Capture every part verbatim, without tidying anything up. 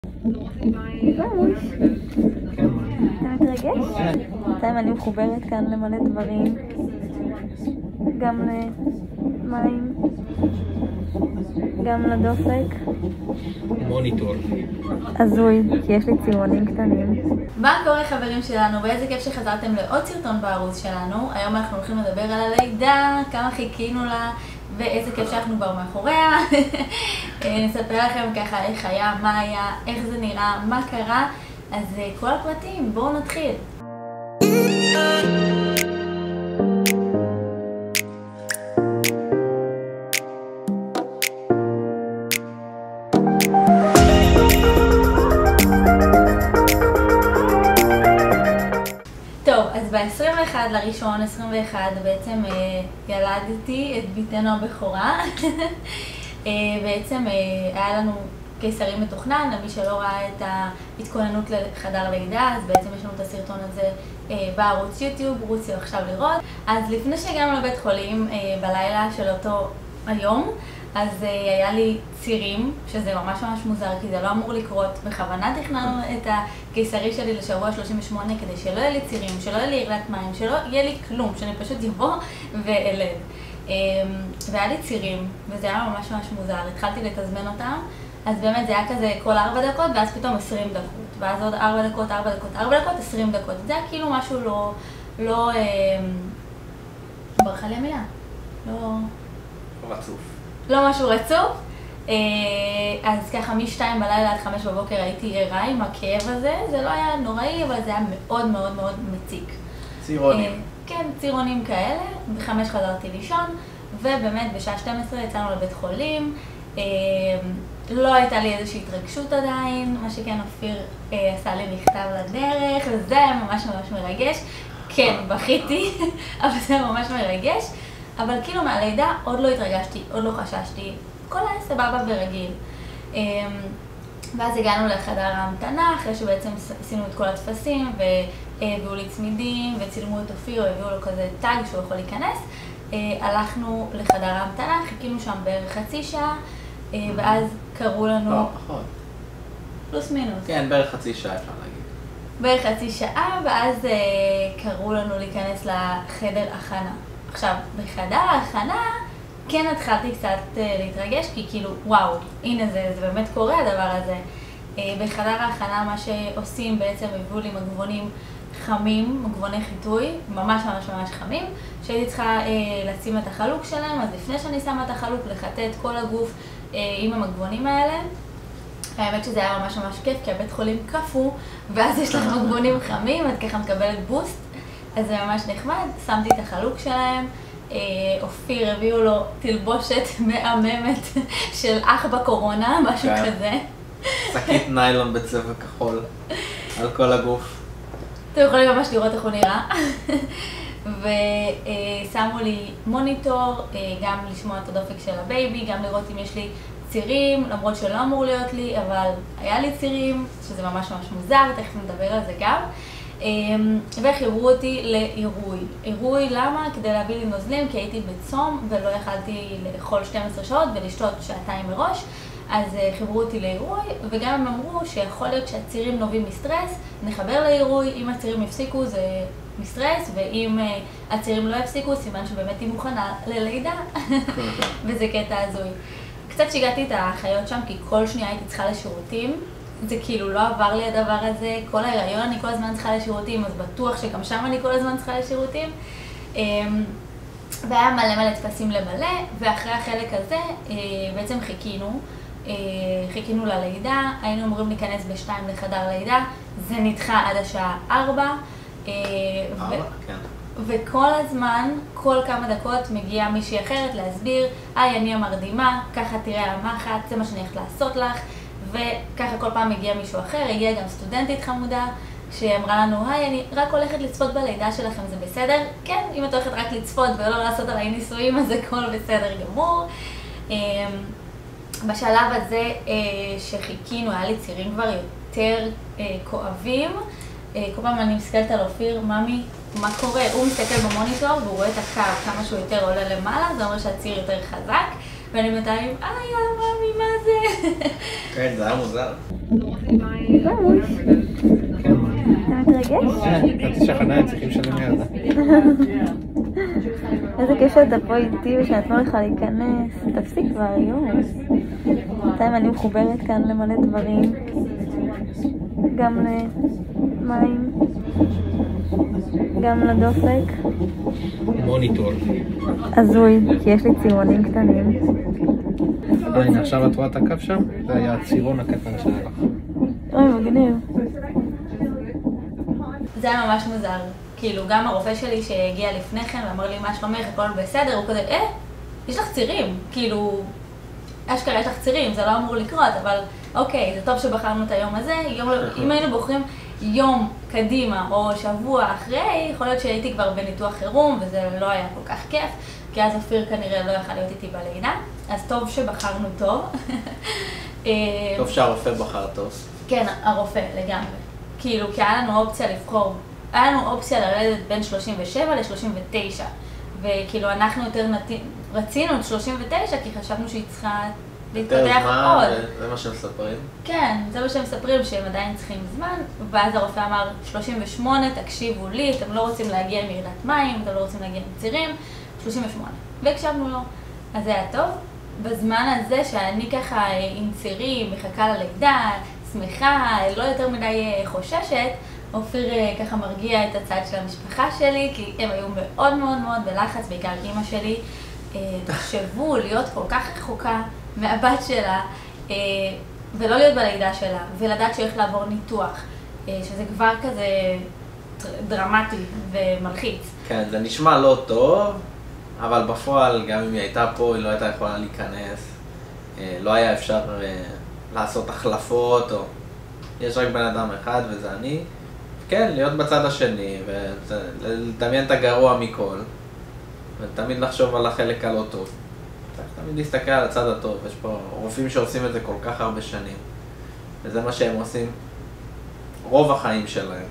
אתה מתרגש? בינתיים אני מחוברת כאן למלא דברים, גם למים, גם לדופק. מוניטור. הזוי, כי יש לי צירונים קטנים. מה קורה חברים שלנו? ואיזה כיף שחזרתם לעוד סרטון בערוץ שלנו. היום אנחנו הולכים לדבר על הלידה, כמה חיכינו לה ואיזה כיף שאנחנו כבר מאחוריה. נספר לכם ככה איך היה, מה היה, איך זה נראה, מה קרה. אז כל הפרטים, בואו נתחיל. טוב, אז ב-עשרים ואחד לראשון, עשרים ואחד, בעצם אה, ילדתי את ביתנו הבכורה. אה, בעצם אה, היה לנו קיסרי מתוכנן, למי שלא ראה את ההתכוננות לחדר לידה, אז בעצם יש לנו את הסרטון הזה אה, בערוץ יוטיוב, רוצו עכשיו לראות. אז לפני שהגענו לבית חולים אה, בלילה של אותו היום, אז uh, היה לי צירים, שזה ממש ממש מוזר, כי זה לא אמור לקרות. בכוונה תכננו את הקיסרי שלי לשבוע שלושים ושמונה, כדי שלא יהיה לי צירים, שלא יהיה לי ירלת מים, שלא יהיה לי כלום, שאני פשוט יבוא ואלד. Um, והיה לי צירים, וזה היה ממש ממש מוזר. התחלתי לתזמן אותם, אז באמת זה היה כזה כל ארבע דקות, ואז פתאום עשרים דקות. ואז עוד ארבע דקות, ארבע דקות, ארבע דקות, עשרים דקות. זה היה כאילו משהו לא... לא... Um, ברכה לי המילה. לא... רצוף. לא משהו רצוף, אז ככה משתיים בלילה עד חמש בבוקר הייתי ערה עם הכאב הזה. זה לא היה נוראי, אבל זה היה מאוד מאוד מאוד מציק. צירונים. כן, צירונים כאלה. בחמש חזרתי לישון, ובאמת בשעה שתים עשרה יצאנו לבית חולים. לא הייתה לי איזושהי התרגשות עדיין, מה שכן אופיר עשה לי מכתב לדרך, וזה היה ממש ממש מרגש. כן, בכיתי, אבל זה היה ממש מרגש. אבל כאילו מהלידה עוד לא התרגשתי, עוד לא חששתי, הכל היה סבבה ורגיל. ואז הגענו לחדר ההמתנה, אחרי שבעצם עשינו את כל התפסים, והביאו לי צמידים, וצילמו את אופיר, והביאו לו כזה טאג שהוא יכול להיכנס. הלכנו לחדר ההמתנה, חיכינו שם בערך חצי שעה, ואז קראו לנו... לא, פחות. פלוס מינוס. כן, בערך חצי שעה אפשר להגיד. בערך חצי שעה, ואז קראו לנו להיכנס לחדר הכנה. עכשיו, בחדר ההכנה כן התחלתי קצת להתרגש, כי כאילו, וואו, הנה זה, זה באמת קורה הדבר הזה. בחדר ההכנה מה שעושים בעצם, הביאו לי מגבונים חמים, מגבוני חיטוי, ממש ממש ממש חמים, שהייתי צריכה אה, לשים את החלוק שלהם, אז לפני שאני שמה את החלוק, לחטא את כל הגוף אה, עם המגבונים האלה. האמת שזה היה ממש ממש כיף, כי הבית חולים קפוא, ואז יש לך מגבונים חמים, את ככה מקבלת בוסט. אז זה ממש נחמד, שמתי את החלוק שלהם, אופיר הביאו לו תלבושת מהממת של אח בקורונה, משהו כזה. שקית ניילון בצבע כחול על כל הגוף. אתם יכולים ממש לראות איך הוא נראה. ושמו לי מוניטור, גם לשמוע את הדופק של הבייבי, גם לראות אם יש לי צירים, למרות שלא אמור להיות לי, אבל היה לי צירים, שזה ממש ממש מוזר, תכף נדבר על זה גם. וחיברו אותי לעירוי. עירוי למה? כדי להביא לי נוזלים, כי הייתי בצום ולא יכלתי לאכול שתים עשרה שעות ולשתות שעתיים מראש. אז חיברו אותי לעירוי, וגם הם אמרו שיכול להיות שהצירים נובעים מסטרס, נחבר לעירוי, אם הצירים יפסיקו זה מסטרס, ואם הצירים לא יפסיקו, סימן שבאמת היא מוכנה ללידה. וזה קטע הזוי. קצת שיגעתי את החיות שם, כי כל שנייה הייתי צריכה לשירותים. זה כאילו לא עבר לי הדבר הזה, כל ההיריון אני כל הזמן צריכה לשירותים, אז בטוח שגם שם אני כל הזמן צריכה לשירותים. והיה מלא מלא תפסים למלא, ואחרי החלק הזה בעצם חיכינו, חיכינו ללידה, היינו אמורים להיכנס בשתיים לחדר לידה, זה נדחה עד השעה ארבע. ארבע, כן. וכל הזמן, כל כמה דקות מגיעה מישהי אחרת להסביר, היי, אני המרדימה, ככה תראה המחט, זה מה שאני הולכת לעשות לך. וככה כל פעם הגיע מישהו אחר, הגיעה גם סטודנטית חמודה, שאמרה לנו, היי, אני רק הולכת לצפות בלידה שלכם, זה בסדר? כן, אם את הולכת רק לצפות ולא לעשות עליי ניסויים, אז זה הכל בסדר גמור. בשלב הזה שחיכינו, היה לי צירים כבר יותר כואבים. כל פעם אני מסתכלת על אופיר, ממי, מה קורה? הוא מסתכל במוניטור והוא רואה את הקו, כמה שהוא יותר עולה למעלה, זה אומר שהציר יותר חזק. ואני בינתיים, איי, מאמי, מה זה? כן, זה היה מוזר. אתה מתרגש? כן, חצי שחנה, צריכים לשלם לידה. איזה כיף שאתה פה איתי ושנתנו לך להיכנס. תפסיק כבר, יואו. בינתיים אני מחוברת כאן למלא דברים. גם למים, גם לדופק. מוניטור. הזוי, כי יש לי צירונים קטנים. הנה, עכשיו את רואה את הקו שם? זה היה הצירון הקטן שלך. אוי, מגניב. זה היה ממש מוזר. כאילו, גם הרופא שלי שהגיע לפני כן ואמר לי מה שלומך, הכל בסדר, הוא כזה, אה, יש לך צירים. כאילו, אשכרה יש לך צירים, זה לא אמור לקרות, אבל אוקיי, זה טוב שבחרנו את היום הזה. יום, אם היינו בוחרים יום קדימה או שבוע אחרי, יכול להיות שהייתי כבר בניתוח חירום, וזה לא היה כל כך כיף, כי אז אופיר כנראה לא יכל להיות איתי בלידה, אז טוב שבחרנו טוב. טוב שהרופא בחר טוב. כן, הרופא, לגמרי. כאילו, כי היה לנו אופציה לבחור, היה לנו אופציה לרדת בין שלושים ושבע ל-שלושים ותשע, וכאילו אנחנו יותר נתים, רצינו את שלושים ותשע, כי חשבנו שהיא צריכה להתפתח עוד. זה מה שמספרים? כן, זה מה שהם מספרים, שהם עדיין צריכים זמן, ואז הרופא אמר, שלושים ושמונה, תקשיבו לי, אתם לא רוצים להגיע עם ירידת מים, אתם לא רוצים להגיע עם צירים, שלושים ושמונה. והקשבנו לו. אז זה היה טוב. בזמן הזה שאני ככה עם צירים, מחכה ללידה, שמחה, לא יותר מדי חוששת, אופיר ככה מרגיע את הצד של המשפחה שלי, כי הם היו מאוד מאוד מאוד בלחץ, בעיקר אמא שלי. תחשבו להיות כל כך רחוקה מהבת שלה, ולא להיות בלידה שלה, ולדעת שהולך לעבור ניתוח, שזה כבר כזה דרמטי ומלחיץ. כן, זה נשמע לא טוב, אבל בפועל, גם אם היא הייתה פה, היא לא הייתה יכולה להיכנס. לא היה אפשר לעשות החלפות, או... יש רק בן אדם אחד, וזה אני. כן, להיות בצד השני, ולדמיין את הגרוע מכל, ותמיד לחשוב על החלק הלא טוב. צריך תמיד להסתכל על הצד הטוב. יש פה רופאים שעושים את זה כל כך הרבה שנים, וזה מה שהם עושים רוב החיים שלהם.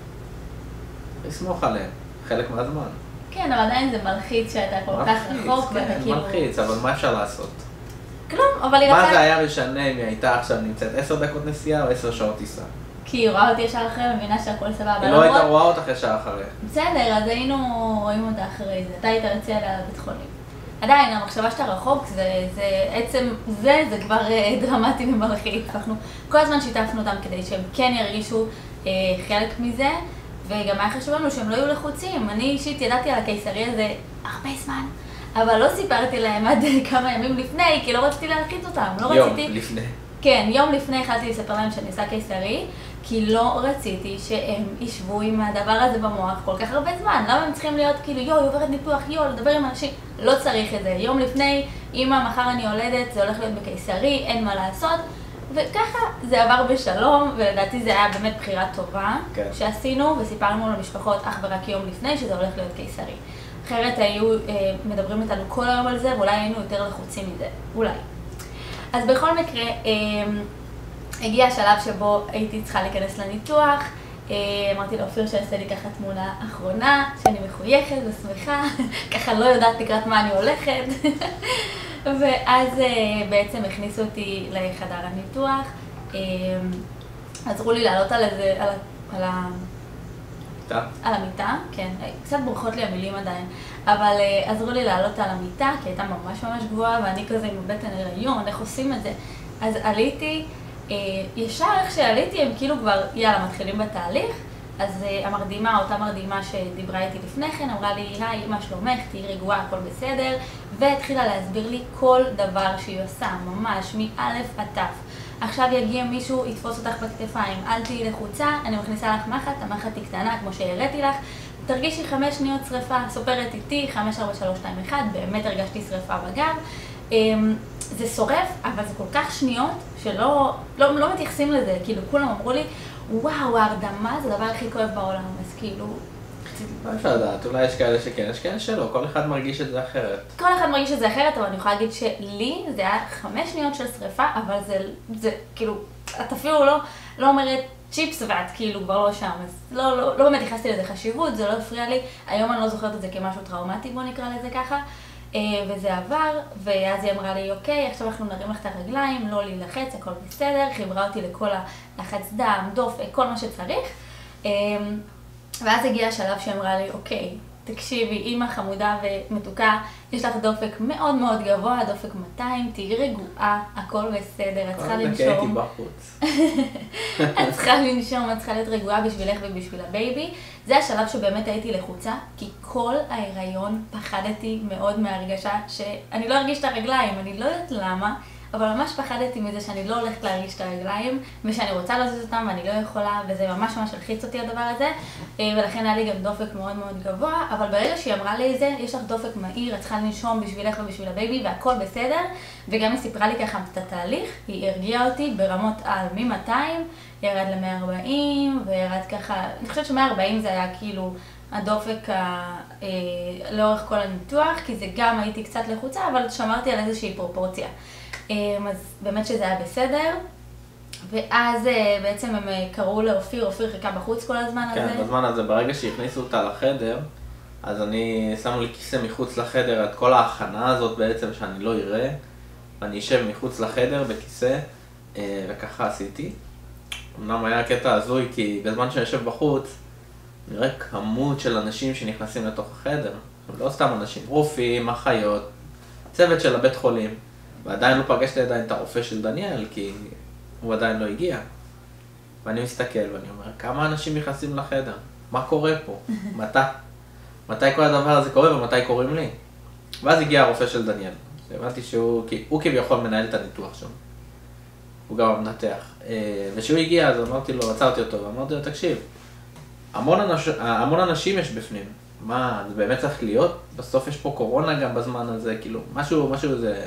לסמוך עליהם, חלק מהזמן. כן, אבל עדיין זה מלחיץ שאתה כל כך רחוק, ואתה כאילו... כן, מלחיץ, אבל מה אפשר לעשות? כלום, אבל היא רצה... מה זה היה משנה אם היא הייתה עכשיו נמצאת עשר דקות נסיעה או עשר שעות טיסה? כי היא רואה אותי ישר אחרי, מבינה שהכל סבבה. היא לא הייתה רואה אותך ישר אחרי. בסדר, אז היינו רואים אותה אחרי זה. אתה היית רציע לבית חולים. עדיין, המחשבה שאתה רחוק, זה, זה עצם, זה, זה כבר דרמטי ומלחיץ. אנחנו כל הזמן שיתפנו אותם כדי שהם כן ירגישו אה, חלק מזה, וגם היה חשוב לנו שהם לא יהיו לחוצים. אני אישית ידעתי על הקיסרי הזה הרבה זמן, אבל לא סיפרתי להם עד כמה ימים לפני, כי לא רציתי להלחיץ אותם. לא יום רציתי... לפני. כן, יום לפני החלטתי לספר להם שאני עושה קיסרי, כי לא רציתי שהם ישבו עם הדבר הזה במוח כל כך הרבה זמן. למה הם צריכים להיות כאילו, יו, היא עוברת ניתוח, יו, לדבר עם אנשים? לא צריך את זה. יום לפני, אמא, מחר אני יולדת, זה הולך להיות בקיסרי, אין מה לעשות. וככה זה עבר בשלום, ולדעתי זה היה באמת בחירה טובה, כן. שעשינו וסיפרנו למשפחות אך ורק יום לפני שזה הולך להיות קיסרי. אחרת היו אה, מדברים איתנו כל היום על זה, ואולי היינו יותר לחוצים מזה. אולי. אז בכל מקרה, אה, הגיע השלב שבו הייתי צריכה להיכנס לניתוח, אמרתי לאופיר שעשה לי ככה תמונה אחרונה, שאני מחויכת ושמחה, ככה לא יודעת לקראת מה אני הולכת, ואז בעצם הכניסו אותי לחדר הניתוח, עזרו לי לעלות על איזה, על, על, על, על המיטה, כן, קצת בורחות לי המילים עדיין, אבל עזרו לי לעלות על המיטה, כי הייתה ממש ממש גבוהה, ואני כזה עם בטן הריון, איך עושים את זה? אז עליתי, ישר איך שעליתי הם כאילו כבר, יאללה, מתחילים בתהליך, אז המרדימה, אותה מרדימה שדיברה איתי לפני כן, אמרה לי, היי, מה שלומך, תהי רגועה, הכל בסדר, והתחילה להסביר לי כל דבר שהיא עושה, ממש, מאלף עד תף. עכשיו יגיע מישהו, יתפוס אותך בכתפיים, אל תהי לחוצה, אני מכניסה לך מחט, המחט היא קטנה, כמו שהראיתי לך, תרגישי חמש שניות שריפה, סופרת איתי, חמש, ארבע, שלוש, שתיים, אחד, באמת הרגשתי שריפה בגב. זה שורף, אבל זה כל כך שניות שלא לא, לא מתייחסים לזה, כאילו כולם אמרו לי, וואו, ההרדמה זה הדבר הכי כואב בעולם, אז כאילו... מה אפשר לדעת? אולי יש כאלה שכן, יש כאלה שלא, כל אחד מרגיש את זה אחרת. כל אחד מרגיש את זה אחרת, אבל אני יכולה להגיד שלי זה היה חמש שניות של שריפה, אבל זה, זה כאילו, את אפילו לא, לא אומרת צ'יפס ואת כאילו כבר לא שם, אז לא, לא, לא באמת נכנסתי לזה חשיבות, זה לא הפריע לי, היום אני לא זוכרת את זה כמשהו טראומטי, בוא נקרא לזה ככה. וזה עבר, ואז היא אמרה לי, אוקיי, עכשיו אנחנו נרים לך את הרגליים, לא להילחץ, הכל בסדר, חיברה אותי לכל הלחץ דם, דופק, כל מה שצריך. ואז הגיע השלב שאמרה לי, אוקיי, תקשיבי, אמא חמודה ומתוקה, יש לך דופק מאוד מאוד גבוה, דופק מאתיים, תהיי רגועה, הכל בסדר, את צריכה לנשום. את צריכה לנשום, את צריכה להיות רגועה בשבילך ובשביל הבייבי. זה השלב שבאמת הייתי לחוצה, כי כל ההיריון פחדתי מאוד מהרגשה שאני לא ארגיש את הרגליים, אני לא יודעת למה, אבל ממש פחדתי מזה שאני לא הולכת להרגיש את הרגליים, ושאני רוצה לזוז אותם ואני לא יכולה, וזה ממש ממש הלחיץ אותי הדבר הזה, ולכן היה לי גם דופק מאוד מאוד גבוה, אבל ברגע שהיא אמרה לי את זה, יש לך דופק מהיר, את צריכה לנשום בשבילך ובשביל הבייבי, והכל בסדר, וגם היא סיפרה לי ככה את התהליך, היא הרגיעה אותי ברמות על מ-מאתיים, ירד ל-מאה וארבעים, וירד ככה, אני חושבת ש-מאה וארבעים זה היה כאילו הדופק ה... לאורך כל הניתוח, כי זה גם הייתי קצת לחוצה, אבל שמרתי על איזושהי פרופורציה. אז באמת שזה היה בסדר, ואז בעצם הם קראו לאופיר, אופיר חיכה בחוץ כל הזמן הזה. כן, בזמן הזה, ברגע שהכניסו אותה לחדר, אז אני שמו לי כיסא מחוץ לחדר, את כל ההכנה הזאת בעצם שאני לא אראה, ואני אשב מחוץ לחדר בכיסא, וככה עשיתי. אמנם היה קטע הזוי, כי בזמן שאני יושב בחוץ, נראה כמות של אנשים שנכנסים לתוך החדר. לא סתם אנשים, רופאים, אחיות, צוות של הבית חולים. ועדיין לא פגשתי עדיין את הרופא של דניאל, כי הוא עדיין לא הגיע. ואני מסתכל ואני אומר, כמה אנשים נכנסים לחדר? מה קורה פה? מתי? מתי כל הדבר הזה קורה ומתי קוראים לי? ואז הגיע הרופא של דניאל. הבנתי שהוא, הוא כביכול מנהל את הניתוח שם. הוא גם המנתח. וכשהוא הגיע, אז אמרתי לו, עצרתי אותו, ואמרתי לו, תקשיב, המון, אנש, המון אנשים יש בפנים. מה, זה באמת צריך להיות? בסוף יש פה קורונה גם בזמן הזה, כאילו, משהו, משהו זה...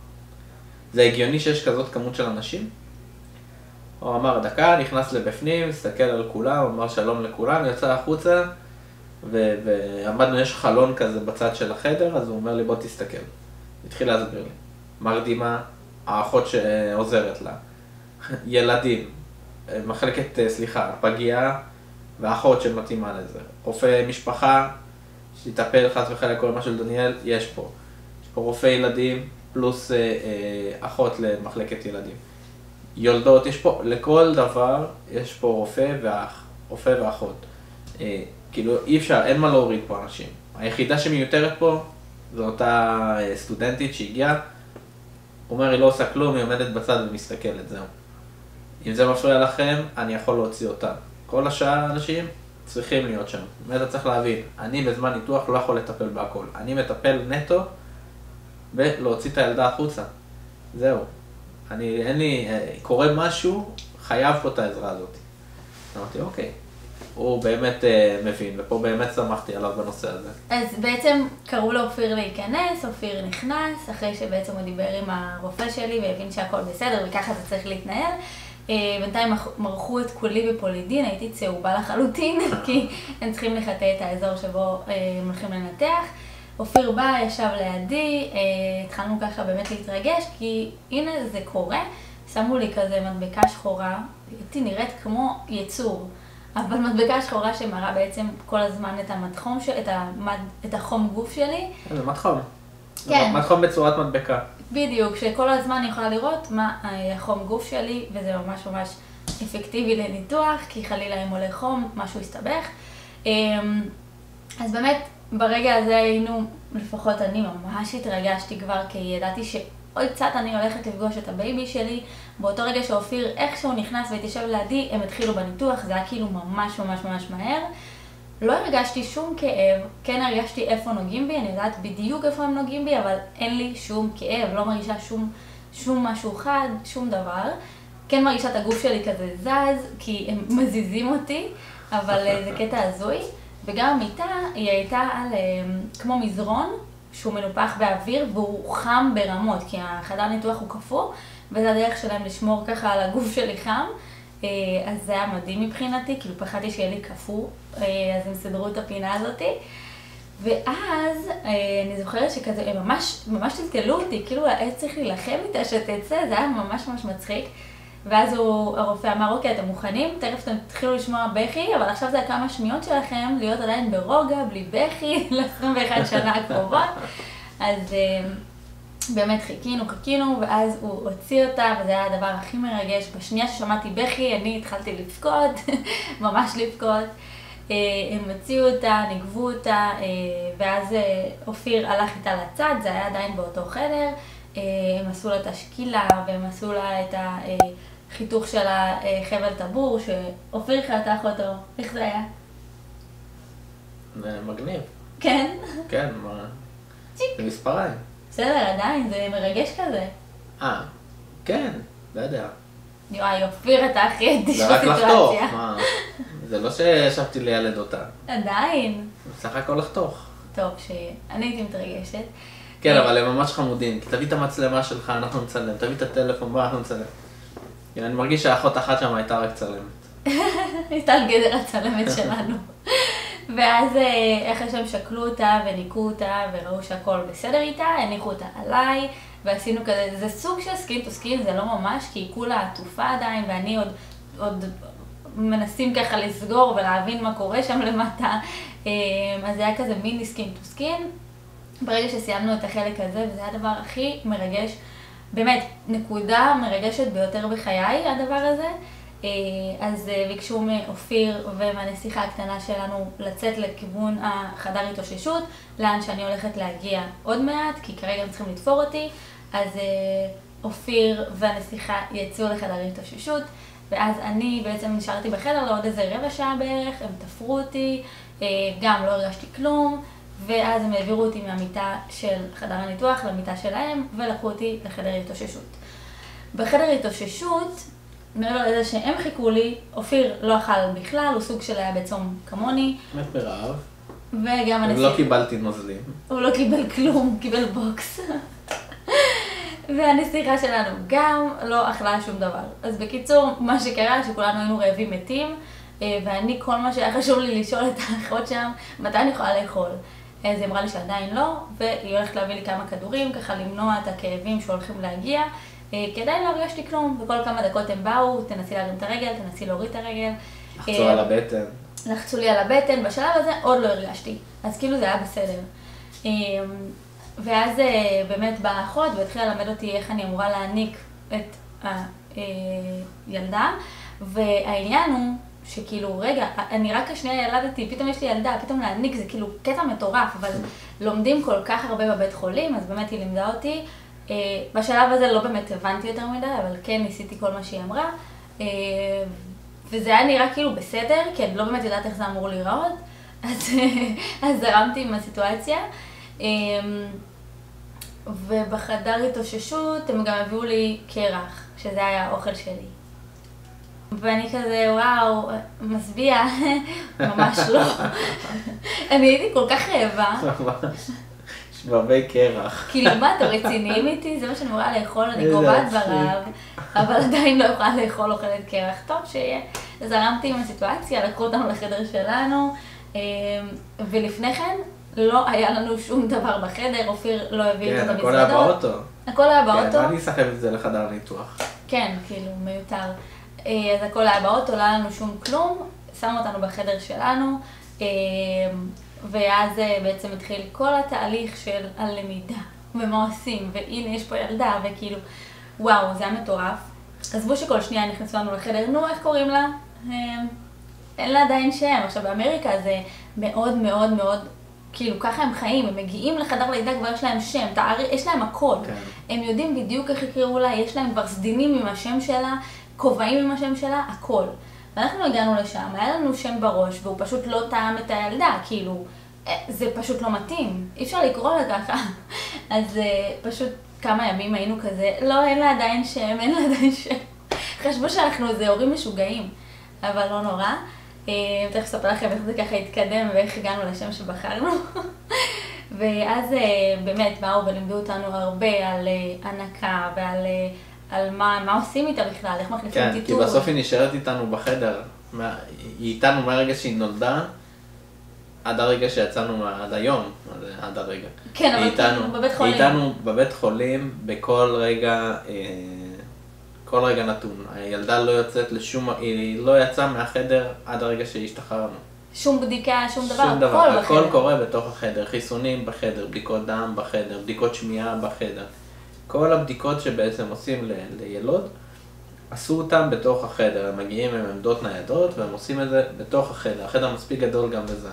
זה הגיוני שיש כזאת כמות של אנשים? הוא אמר, דקה, נכנס לבפנים, הסתכל על כולם, אמר שלום לכולם, יצא החוצה, ו- ועמדנו, יש חלון כזה בצד של החדר, אז הוא אומר לי, בוא תסתכל. התחיל להסביר לי. מרדימה, האחות שעוזרת לה, ילדים, מחלקת, סליחה, פגיעה, והאחות שמתאימה לזה. רופא משפחה, שיטפל חס וחלילה כל מה של דניאל, יש פה. יש פה רופא ילדים, פלוס אה, אה, אחות למחלקת ילדים. יולדות, יש פה, לכל דבר, יש פה רופא ואח, רופא ואחות. אה, כאילו, אי אפשר, אין מה להוריד פה אנשים. היחידה שמיותרת פה, זו אותה אה, סטודנטית שהגיעה, הוא אומר, היא לא עושה כלום, היא עומדת בצד ומסתכלת, זהו. אם זה מפריע לכם, אני יכול להוציא אותה. כל השאר האנשים צריכים להיות שם. באמת אתה צריך להבין, אני בזמן ניתוח לא יכול לטפל בהכל. אני מטפל נטו, ולהוציא את הילדה החוצה. זהו. אני, אין לי, קורה משהו, חייב פה את העזרה הזאת. אמרתי, אוקיי. הוא באמת אה, מבין, ופה באמת שמחתי עליו בנושא הזה. אז בעצם קראו לאופיר להיכנס, אופיר נכנס, אחרי שבעצם הוא דיבר עם הרופא שלי והבין שהכל בסדר, וככה זה צריך להתנהל. אה, בינתיים מרחו את כולי בפולידין, הייתי צהובה לחלוטין, כי הם צריכים לחטא את האזור שבו אה, הם הולכים לנתח. אופיר בא, ישב לידי, אה, התחלנו ככה באמת להתרגש, כי הנה זה קורה, שמו לי כזה מדבקה שחורה, הייתי נראית כמו יצור, אבל מדבקה שחורה שמראה בעצם כל הזמן את המתחום, את, המד, את החום גוף שלי. זה מתחום. כן. מתחום בצורת מדבקה. בדיוק, שכל הזמן אני יכולה לראות מה החום גוף שלי, וזה ממש ממש אפקטיבי לניתוח, כי חלילה אם עולה חום, משהו יסתבך. אז באמת, ברגע הזה היינו, לפחות אני ממש התרגשתי כבר, כי ידעתי שעוד קצת אני הולכת לפגוש את הבייבי שלי. באותו רגע שאופיר איכשהו נכנס והתיישב לידי, הם התחילו בניתוח, זה היה כאילו ממש ממש ממש מהר. לא הרגשתי שום כאב, כן הרגשתי איפה נוגעים בי, אני יודעת בדיוק איפה הם נוגעים בי, אבל אין לי שום כאב, לא מרגישה שום, שום משהו חד, שום דבר. כן מרגישה את הגוף שלי כזה זז, כי הם מזיזים אותי, אבל זה קטע הזוי. וגם המיטה, היא הייתה על, כמו מזרון, שהוא מנופח באוויר, והוא חם ברמות, כי החדר ניתוח הוא קפוא, וזה הדרך שלהם לשמור ככה על הגוף שלי חם. אז זה היה מדהים מבחינתי, כאילו פחדתי שיהיה לי קפוא, אז הם סדרו את הפינה הזאת. ואז אני זוכרת שכזה, הם ממש, ממש טלטלו אותי, כאילו היה צריך להילחם איתה שתצא, זה היה ממש ממש מצחיק. ואז הוא, הרופא אמר, אוקיי, אתם מוכנים? תכף אתם תתחילו לשמוע בכי, אבל עכשיו זה כמה שניות שלכם להיות עדיין ברוגע, בלי בכי, ל-עשרים ואחת שנה הקרובות. אז באמת חיכינו, חיכינו, ואז הוא הוציא אותה, וזה היה הדבר הכי מרגש. בשנייה ששמעתי בכי, אני התחלתי לבכות, ממש לבכות. הם הוציאו אותה, נגבו אותה, ואז אופיר הלך איתה לצד, זה היה עדיין באותו חדר. הם עשו לה את השקילה, והם עשו לה את החיתוך של החבל טבור, שאופיר חתך אותו. איך זה היה? מגניב. כן? כן, מה? זה מספריים. בסדר, עדיין, זה מרגש כזה. אה, כן, לא יודע. יואי, אופיר, אתה הכי אדיש זה רק בסיטואציה. לחתוך, מה? זה לא שישבתי לילד אותה. עדיין. בסך הכל לחתוך. טוב, שאני הייתי מתרגשת. כן, אבל הם ממש חמודים. תביא את המצלמה שלך, אנחנו נצלם. תביא את הטלפון, בוא, אנחנו נצלם. אני מרגיש שהאחות אחת שם הייתה רק צלמת. הייתה על גדר הצלמת שלנו. ואז אחרי שהם שקלו אותה וניקו אותה וראו שהכל בסדר איתה, הניחו אותה עליי, ועשינו כזה, זה סוג של סקין טו סקין, זה לא ממש, כי היא כולה עטופה עדיין, ואני עוד, עוד מנסים ככה לסגור ולהבין מה קורה שם למטה. אז זה היה כזה מיני סקין טו סקין. ברגע שסיימנו את החלק הזה, וזה היה הדבר הכי מרגש, באמת, נקודה מרגשת ביותר בחיי, הדבר הזה. אז ביקשו מאופיר ומהנסיכה הקטנה שלנו לצאת לכיוון החדר התאוששות, לאן שאני הולכת להגיע עוד מעט, כי כרגע הם צריכים לתפור אותי. אז אופיר והנסיכה יצאו לחדר התאוששות, ואז אני בעצם נשארתי בחדר לעוד איזה רבע שעה בערך, הם תפרו אותי, גם לא הרגשתי כלום, ואז הם העבירו אותי מהמיטה של חדר הניתוח למיטה שלהם, ולקחו אותי לחדר התאוששות. בחדר התאוששות, מעבר לזה שהם חיכו לי, אופיר לא אכל בכלל, הוא סוג של היה בצום כמוני. מת ברעב. וגם הנסיך. לא קיבלתי נוזלים. הוא לא קיבל כלום, קיבל בוקס. והנסיכה שלנו גם לא אכלה שום דבר. אז בקיצור, מה שקרה, שכולנו היינו רעבים מתים, ואני, כל מה שהיה חשוב לי לשאול את האחות שם, מתי אני יכולה לאכול? אז היא אמרה לי שעדיין לא, והיא הולכת להביא לי כמה כדורים, ככה למנוע את הכאבים שהולכים להגיע. כדאי לא הרגשתי כלום, וכל כמה דקות הם באו, תנסי להרים את הרגל, תנסי להוריד את הרגל. לחצו על הבטן. לחצו לי על הבטן, בשלב הזה עוד לא הרגשתי, אז כאילו זה היה בסדר. ואז באמת באה האחות והתחילה ללמד אותי איך אני אמורה להעניק את הילדה, והעניין הוא שכאילו, רגע, אני רק השנייה ילדתי, פתאום יש לי ילדה, פתאום להעניק זה כאילו קטע מטורף, אבל לומדים כל כך הרבה בבית חולים, אז באמת היא לימדה אותי. בשלב הזה לא באמת הבנתי יותר מדי, אבל כן ניסיתי כל מה שהיא אמרה, וזה היה נראה כאילו בסדר, כי אני לא באמת יודעת איך זה אמור להיראות, אז, אז זרמתי עם הסיטואציה. ובחדר התאוששות הם גם הביאו לי קרח, שזה היה האוכל שלי. ואני כזה, וואו, משביע, ממש לא. אני הייתי כל כך רעבה. שבבי קרח. כאילו, מה, אתם רציניים איתי? זה מה שאני אמורה לאכול, אני גובעת ברעב, אבל עדיין לא יכולה לאכול אוכלת קרח. טוב שיהיה. זרמתי עם הסיטואציה, לקחו אותנו לחדר שלנו, ולפני כן לא היה לנו שום דבר בחדר, אופיר לא הביא את המזוודות. כן, הכל היה באוטו. הכל היה באוטו. כן, ואני אסחב את זה לחדר ניתוח. כן, כאילו, מיותר. אז הכל היה באוטו, לא היה לנו שום כלום, שמו אותנו בחדר שלנו, ואז בעצם התחיל כל התהליך של הלמידה, ומה עושים, והנה יש פה ילדה, וכאילו, וואו, זה היה מטורף. עזבו שכל שנייה נכנסו לנו לחדר, נו, איך קוראים לה? אין לה עדיין שם. עכשיו, באמריקה זה מאוד מאוד מאוד, כאילו, ככה הם חיים, הם מגיעים לחדר לידה, כבר יש להם שם, תארי, יש להם הכל. כן. הם יודעים בדיוק איך יקראו לה, יש להם כבר סדינים עם השם שלה, כובעים עם השם שלה, הכל. ואנחנו הגענו לשם, היה לנו שם בראש, והוא פשוט לא טעם את הילדה, כאילו, זה פשוט לא מתאים, אי אפשר לקרוא לה ככה. אז פשוט כמה ימים היינו כזה, לא, אין לה עדיין שם, אין לה עדיין שם. חשבו שאנחנו איזה הורים משוגעים, אבל לא נורא. תכף אספר לכם איך זה ככה התקדם ואיך הגענו לשם שבחרנו. ואז באמת באו ולימדו אותנו הרבה על הנקה ועל על מה, מה עושים איתה בכלל, איך מחליפים כן, טיטול. כי בסוף היא נשארת איתנו בחדר. היא איתנו מהרגע שהיא נולדה, עד הרגע שיצאנו, עד היום, עד הרגע. כן, אבל איתנו בבית חולים. היא איתנו בבית חולים בכל רגע, כל רגע נתון. הילדה לא יוצאת לשום, היא לא יצאה מהחדר עד הרגע שהשתחררנו. שום בדיקה, שום דבר, שום דבר, הכל הכל בחדר. קורה בתוך החדר, חיסונים בחדר, בדיקות דם בחדר, בדיקות שמיעה בחדר. כל הבדיקות שבעצם עושים ל- לילוד, עשו אותם בתוך החדר, הם מגיעים עם עמדות ניידות והם עושים את זה בתוך החדר, החדר מספיק גדול גם לזה.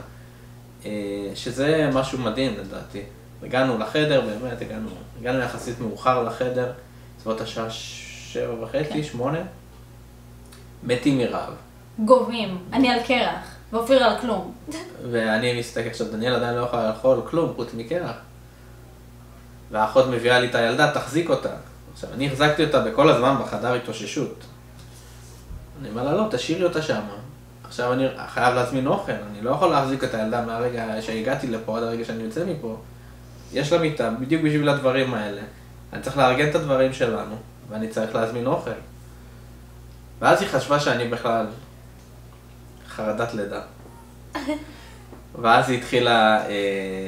שזה משהו מדהים לדעתי. הגענו לחדר, באמת, הגענו, הגענו יחסית מאוחר לחדר, בסביבות השעה שבע וחצי, שמונה, מתים מרעב. גובים, אני על קרח, ואופיר על כלום. ואני מסתכל, עכשיו דניאל עדיין לא יכולה לאכול כלום, חוץ מקרח. והאחות מביאה לי את הילדה, תחזיק אותה. עכשיו, אני החזקתי אותה בכל הזמן בחדר התאוששות. אני אומר לה, לא, תשאירי אותה שם. עכשיו אני חייב להזמין אוכל, אני לא יכול להחזיק את הילדה מהרגע שהגעתי לפה עד הרגע שאני יוצא מפה. יש לה מיטה, בדיוק בשביל הדברים האלה. אני צריך לארגן את הדברים שלנו, ואני צריך להזמין אוכל. ואז היא חשבה שאני בכלל חרדת לידה. ואז היא התחילה אה,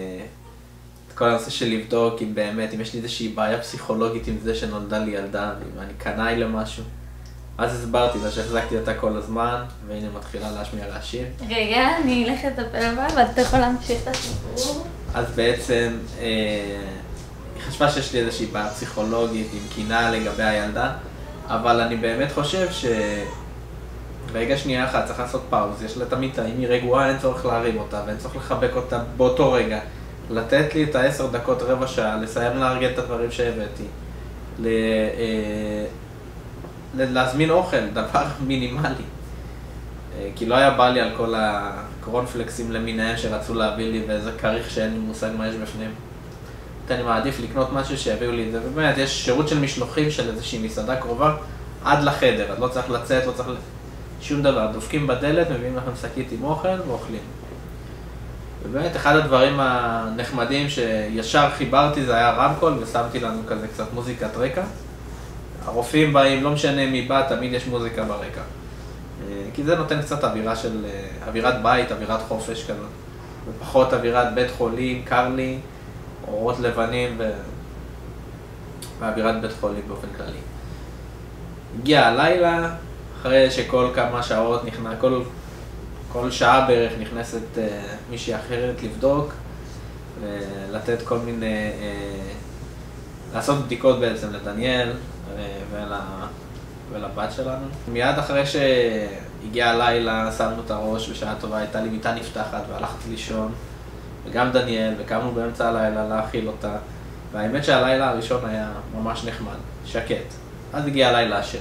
את כל הנושא של לבדוק אם באמת, אם יש לי איזושהי בעיה פסיכולוגית עם זה שנולדה לי ילדה, אם אני קנאי למשהו. אז הסברתי לה שהחזקתי אותה כל הזמן, והנה מתחילה להשמיע רעשים. רגע, אני אלך לטפל בה, ואתה יכול להמשיך את הסיפור. אז בעצם אה, היא חשבה שיש לי איזושהי בעיה פסיכולוגית עם קינה לגבי הילדה, אבל אני באמת חושב ש... רגע שנייה אחת צריך לעשות פאוז, יש לה את המיטה, אם היא רגועה אין צורך להרים אותה ואין צורך לחבק אותה באותו רגע. לתת לי את העשר דקות, רבע שעה, לסיים לארגן את הדברים שהבאתי. ל... אה, להזמין אוכל, דבר מינימלי. כי לא היה בא לי על כל הקורנפלקסים למיניהם שרצו להביא לי ואיזה כריך שאין לי מושג מה יש בפנים. אני מעדיף לקנות משהו שיביאו לי את זה, ובאמת יש שירות של משלוחים של איזושהי מסעדה קרובה עד לחדר, אז לא צריך לצאת, לא צריך שום דבר. דופקים בדלת, מביאים לכם שקית עם אוכל ואוכלים. ובאמת אחד הדברים הנחמדים שישר חיברתי זה היה רמקול ושמתי לנו כזה קצת מוזיקת רקע. הרופאים באים, לא משנה מי בא, תמיד יש מוזיקה ברקע. כי זה נותן קצת אווירה של, אווירת בית, אווירת חופש כזאת. ופחות אווירת בית חולים, קר לי, אורות לבנים ו... ואווירת בית חולים באופן כללי. הגיע הלילה, אחרי שכל כמה שעות נכנס, כל, כל שעה בערך נכנסת uh, מישהי אחרת לבדוק, ולתת כל מיני, uh, לעשות בדיקות בעצם לדניאל ול, ולבת שלנו. מיד אחרי שהגיע הלילה, שמנו את הראש בשעה טובה, הייתה לי מיטה נפתחת והלכתי לישון, וגם דניאל, וקמנו באמצע הלילה להאכיל אותה, והאמת שהלילה הראשון היה ממש נחמד, שקט. אז הגיע הלילה השני.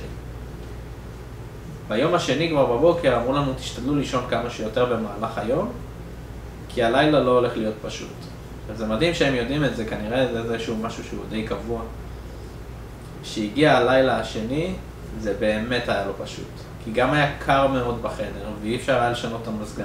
ביום השני כבר בבוקר אמרו לנו תשתדלו לישון כמה שיותר במהלך היום, כי הלילה לא הולך להיות פשוט. וזה מדהים שהם יודעים את זה, כנראה זה איזשהו משהו שהוא די קבוע. כשהגיע הלילה השני, זה באמת היה לא פשוט. כי גם היה קר מאוד בחדר, ואי אפשר היה לשנות את המזגן.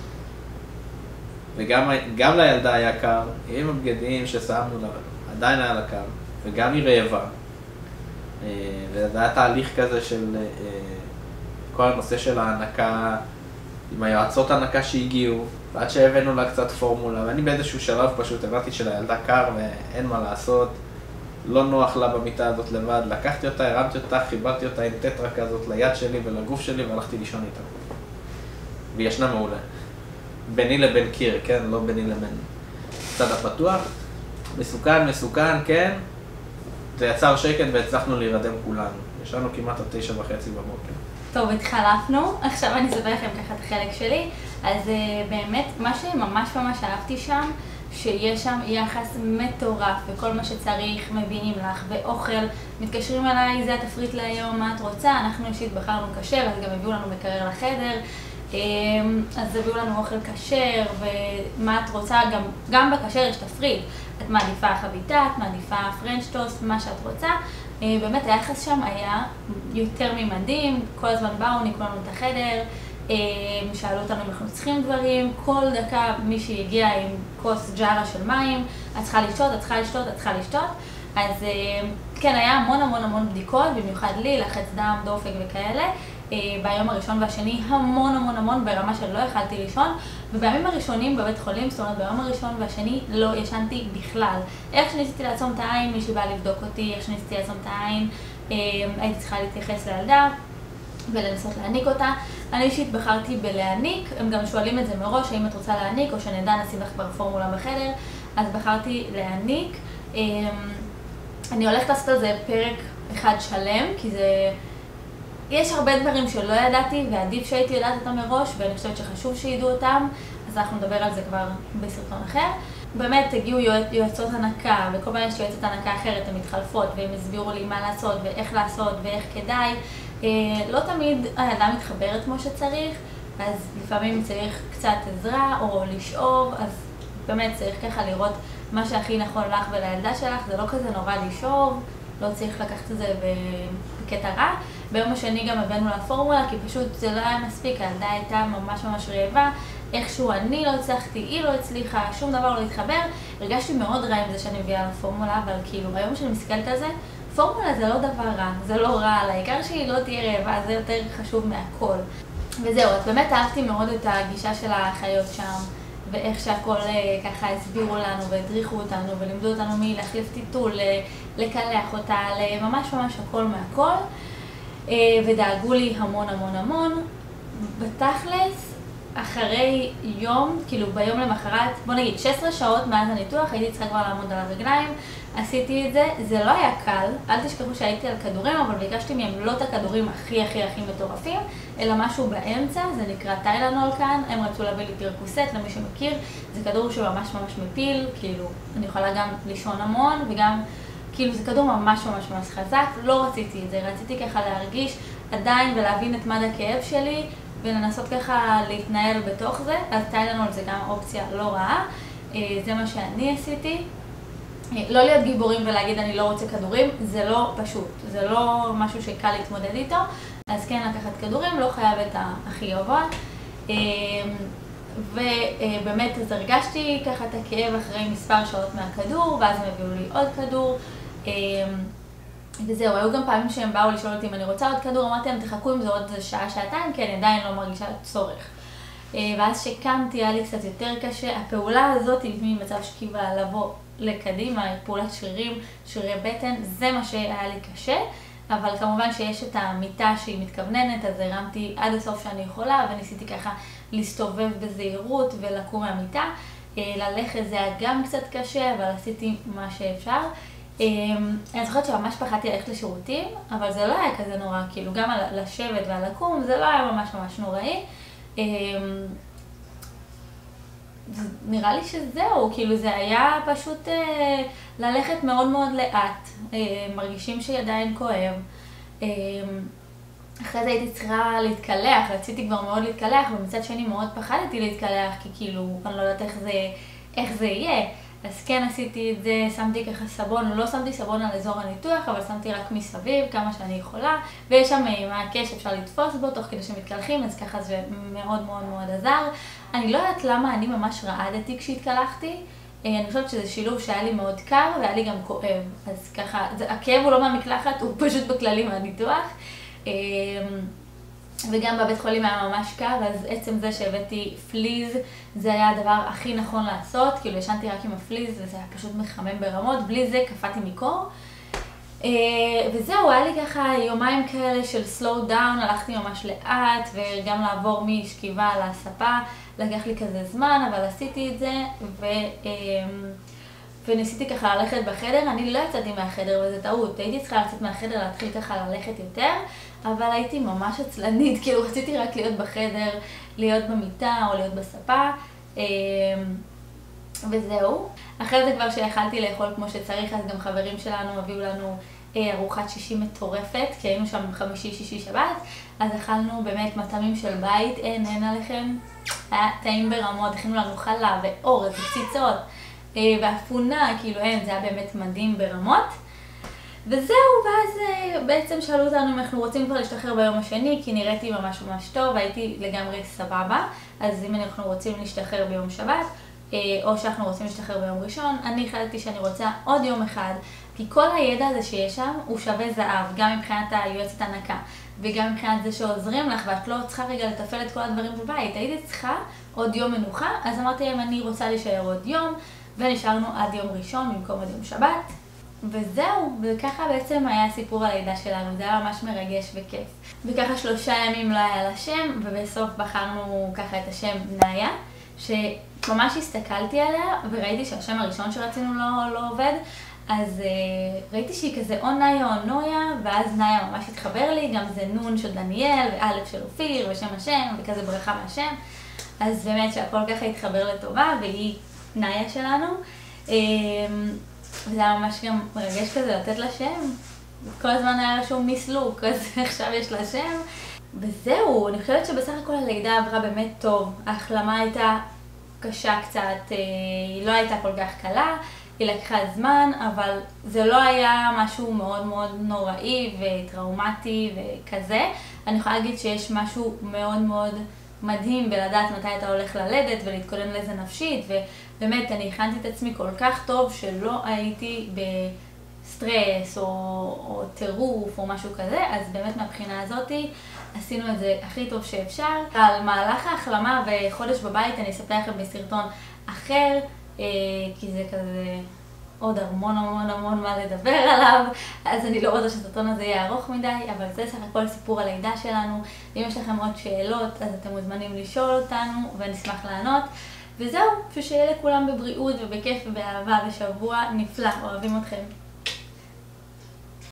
וגם גם לילדה היה קר, עם הבגדים ששמנו לה, עדיין היה לה קר, וגם היא רעבה. וזה היה תהליך כזה של כל הנושא של ההנקה, עם היועצות ההנקה שהגיעו, ועד שהבאנו לה קצת פורמולה, ואני באיזשהו שלב פשוט הבנתי שלילדה קר ואין מה לעשות, לא נוח לה במיטה הזאת לבד, לקחתי אותה, הרמתי אותה, חיברתי אותה עם טטרה כזאת ליד שלי ולגוף שלי והלכתי לישון איתה. והיא ישנה מעולה. ביני לבין קיר, כן? לא ביני לבין צד הפתוח. מסוכן, מסוכן, כן? זה יצר שקט והצלחנו להירדם כולנו. ישנו כמעט עד תשע וחצי בבוקר. טוב, התחלפנו, עכשיו אני אספר לכם ככה את החלק שלי. אז uh, באמת, מה שממש ממש אהבתי שם, שיש שם יחס מטורף, וכל מה שצריך מביאים לך, ואוכל, מתקשרים אליי, זה התפריט להיום, מה את רוצה? אנחנו אישית בחרנו כשר, אז גם הביאו לנו מקרר לחדר, אז הביאו לנו אוכל כשר, ומה את רוצה, גם, גם בכשר יש תפריט. את מעדיפה חביתה, את מעדיפה פרנץ' טוסט, מה שאת רוצה. באמת היחס שם היה יותר ממדהים, כל הזמן באו, ניקו לנו את החדר, שאלו אותנו אם אנחנו צריכים דברים, כל דקה מי שהגיע עם כוס ג'ארה של מים, את צריכה לשתות, את צריכה לשתות, את צריכה לשתות. אז כן, היה המון המון המון בדיקות, במיוחד לי, לחץ דם, דופק וכאלה. ביום הראשון והשני המון המון המון ברמה שלא יכלתי לישון, ובימים הראשונים בבית חולים, זאת אומרת ביום הראשון והשני לא ישנתי בכלל. איך שניסיתי לעצום את העין, מישהי בא לבדוק אותי, איך שניסיתי לעצום את העין, הייתי צריכה להתייחס לילדה ולנסות להניק אותה, אני אישית בחרתי בלהעניק, הם גם שואלים את זה מראש, האם את רוצה להעניק או שנדע נשים לך כבר פורמולה בחדר, אז בחרתי להעניק. אני הולכת לעשות על זה פרק אחד שלם, כי זה... יש הרבה דברים שלא ידעתי ועדיף שהייתי יודעת אותם מראש, ואני חושבת שחשוב שידעו אותם, אז אנחנו נדבר על זה כבר בסרטון אחר. באמת הגיעו יועצות הנקה, וכל פעם יש יועצת הנקה אחרת, הן מתחלפות, והם הסבירו לי מה לעשות ואיך לעשות ואיך כדאי. לא תמיד האדם מתחברת כמו שצריך, אז לפעמים צריך קצת עזרה או לשאוב, אז באמת צריך ככה לראות מה שהכי נכון לך ולילדה שלך, זה לא כזה נורא לשאוב, לא צריך לקחת את זה בקטע רע. ביום השני גם הבאנו לפורמולה, כי פשוט זה לא היה מספיק, הילדה הייתה ממש ממש רעבה, איכשהו אני לא הצלחתי, היא לא הצליחה, שום דבר לא התחבר. הרגשתי מאוד רע עם זה שאני מביאה לפורמולה, אבל כאילו היום שאני מסתכלת על זה, פורמולה זה לא דבר רע, זה לא רע, העיקר שהיא לא תהיה רעבה, זה יותר חשוב מהכל. וזהו, אז באמת אהבתי מאוד את הגישה של האחיות שם, ואיך שהכל ככה הסבירו לנו והדריכו אותנו ולימדו אותנו מי להחליף טיטול, לקלח אותה, ממש ממש הכל מהכל. ודאגו לי המון המון המון. בתכלס, אחרי יום, כאילו ביום למחרת, בוא נגיד שש עשרה שעות מאז הניתוח, הייתי צריכה כבר לעמוד על הרגליים, עשיתי את זה, זה לא היה קל, אל תשכחו שהייתי על כדורים, אבל ביקשתי מהם לא את הכדורים הכי הכי הכי מטורפים, אלא משהו באמצע, זה נקרא טיילנול כאן, הם רצו להביא לי פרקוסט, למי שמכיר, זה כדור שממש ממש מפיל, כאילו, אני יכולה גם לישון המון, וגם, כאילו, זה כדור ממש ממש ממש חזק, לא רציתי את זה, רציתי ככה להרגיש עדיין ולהבין את מד הכאב שלי, ולנסות ככה להתנהל בתוך זה, אז טיילנול זה גם אופציה לא רעה, זה מה שאני עשיתי. לא להיות גיבורים ולהגיד אני לא רוצה כדורים, זה לא פשוט, זה לא משהו שקל להתמודד איתו, אז כן לקחת כדורים, לא חייב את הכי גבוה. ובאמת אז הרגשתי ככה את הכאב אחרי מספר שעות מהכדור, ואז הם הביאו לי עוד כדור. וזהו, היו גם פעמים שהם באו לשאול אותי אם אני רוצה עוד כדור, אמרתי להם תחכו עם זה עוד שעה, שעתיים, כי אני עדיין לא מרגישה צורך. ואז שקמתי, היה לי קצת יותר קשה. הפעולה הזאת ממצב שכיבה לבוא לקדימה, פעולת שרירים, שרירי בטן, זה מה שהיה לי קשה. אבל כמובן שיש את המיטה שהיא מתכווננת, אז הרמתי עד הסוף שאני יכולה, וניסיתי ככה להסתובב בזהירות ולקום מהמיטה. ללכת זה היה גם קצת קשה, אבל עשיתי מה שאפשר. אני זוכרת שממש פחדתי ללכת לשירותים, אבל זה לא היה כזה נורא, כאילו גם על לשבת ועל לקום, זה לא היה ממש ממש נוראי. נראה לי שזהו, כאילו זה היה פשוט ללכת מאוד מאוד לאט, מרגישים שעדיין כואב. אחרי זה הייתי צריכה להתקלח, רציתי כבר מאוד להתקלח, ומצד שני מאוד פחדתי להתקלח, כי כאילו אני לא יודעת איך זה, איך זה יהיה. אז כן עשיתי את זה, שמתי ככה סבון, לא שמתי סבון על אזור הניתוח, אבל שמתי רק מסביב כמה שאני יכולה, ויש שם מעקה שאפשר לתפוס בו תוך כדי שמתקלחים, אז ככה זה מאוד מאוד מאוד עזר. אני לא יודעת למה אני ממש רעדתי כשהתקלחתי, אני חושבת שזה שילוב שהיה לי מאוד קר והיה לי גם כואב, אז ככה, זה, הכאב הוא לא מהמקלחת, הוא פשוט בכללי מהניתוח. וגם בבית חולים היה ממש קר, אז עצם זה שהבאתי פליז, זה היה הדבר הכי נכון לעשות, כאילו ישנתי רק עם הפליז וזה היה פשוט מחמם ברמות, בלי זה קפאתי מקור. וזהו, היה לי ככה יומיים כאלה של slow down, הלכתי ממש לאט, וגם לעבור משכיבה לספה, לקח לי כזה זמן, אבל עשיתי את זה, ו... וניסיתי ככה ללכת בחדר. אני לא יצאתי מהחדר וזה טעות, הייתי צריכה לצאת מהחדר, להתחיל ככה ללכת יותר, אבל הייתי ממש עצלנית, כאילו רציתי רק להיות בחדר, להיות במיטה או להיות בספה, וזהו. אחרי זה כבר שיכלתי לאכול כמו שצריך, אז גם חברים שלנו הביאו לנו ארוחת שישי מטורפת, כי היינו שם חמישי, שישי, שבת, אז אכלנו באמת מטעמים של בית, אין, אין עליכם, היה טעים ברמות, הכינו לנו חלה ואורז וציצות, ואפונה, כאילו אין, זה היה באמת מדהים ברמות. וזהו, ואז בעצם שאלו אותנו אם אנחנו רוצים כבר להשתחרר ביום השני, כי נראיתי ממש ממש טוב, הייתי לגמרי סבבה, אז אם אנחנו רוצים להשתחרר ביום שבת, או שאנחנו רוצים להשתחרר ביום ראשון, אני החלטתי שאני רוצה עוד יום אחד, כי כל הידע הזה שיש שם הוא שווה זהב, גם מבחינת היועצת הנקה, וגם מבחינת זה שעוזרים לך, ואת לא צריכה רגע לתפעל את כל הדברים בבית. הייתי צריכה עוד יום מנוחה, אז אמרתי להם אני רוצה להישאר עוד יום, ונשארנו עד יום ראשון במקום עד יום שבת. וזהו, וככה בעצם היה סיפור הלידה שלנו, זה היה ממש מרגש וכיף. וככה שלושה ימים לא היה לה שם, ובסוף בחרנו ככה את השם נאיה, שממש הסתכלתי עליה וראיתי שהשם הראשון שרצינו לא, לא עובד, אז uh, ראיתי שהיא כזה או נאיה או נויה, ואז נאיה ממש התחבר לי, גם זה נון של דניאל, ואלף של אופיר, ושם השם, וכזה ברכה מהשם. אז באמת שהכל ככה התחבר לטובה, והיא נאיה שלנו. Um, וזה היה ממש גם מרגש כזה לתת לה שם. כל הזמן היה רשום מיס לוק, אז עכשיו יש לה שם. וזהו, אני חושבת שבסך הכל הלידה עברה באמת טוב. ההחלמה הייתה קשה קצת, היא לא הייתה כל כך קלה, היא לקחה זמן, אבל זה לא היה משהו מאוד מאוד נוראי וטראומטי וכזה. אני יכולה להגיד שיש משהו מאוד מאוד מדהים בלדעת מתי אתה הולך ללדת ולהתכונן לזה נפשית, ובאמת אני הכנתי את עצמי כל כך טוב שלא הייתי בסטרס או, או טירוף או משהו כזה, אז באמת מהבחינה הזאת עשינו את זה הכי טוב שאפשר. על מהלך ההחלמה וחודש בבית אני אספר לכם בסרטון אחר, כי זה כזה עוד המון המון המון מה לדבר עליו, אז אני לא רוצה שהסרטון הזה יהיה ארוך מדי, אבל זה סך הכל סיפור הלידה שלנו. אם יש לכם עוד שאלות, אז אתם מוזמנים לשאול אותנו ונשמח לענות. וזהו, שיהיה לכולם בבריאות ובכיף ובאהבה ושבוע נפלא, אוהבים אתכם.